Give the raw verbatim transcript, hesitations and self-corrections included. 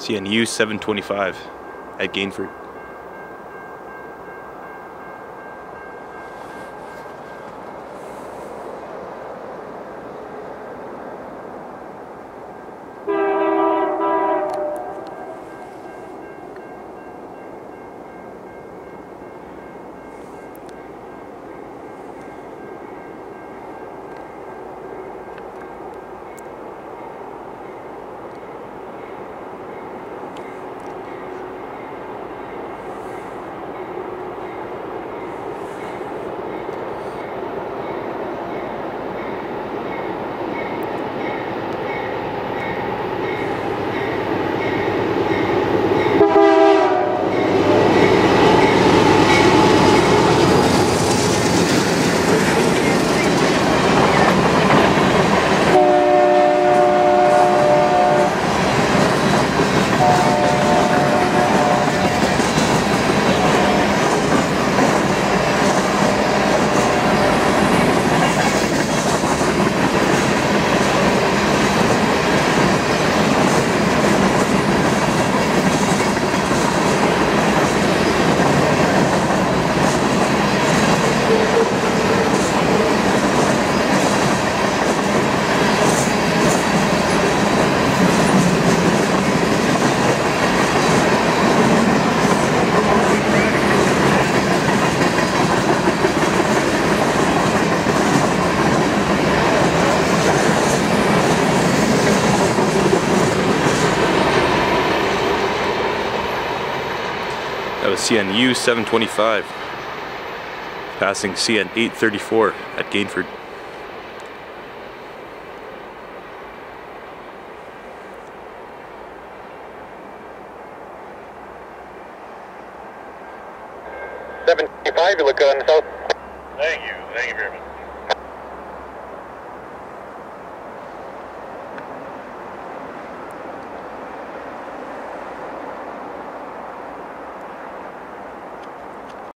C N U seven twenty-five at Gainford. That was C N U seven twenty-five passing C N eight thirty-four at Gainford. seven twenty-five, you look on the south. Thank you. Thank you very much.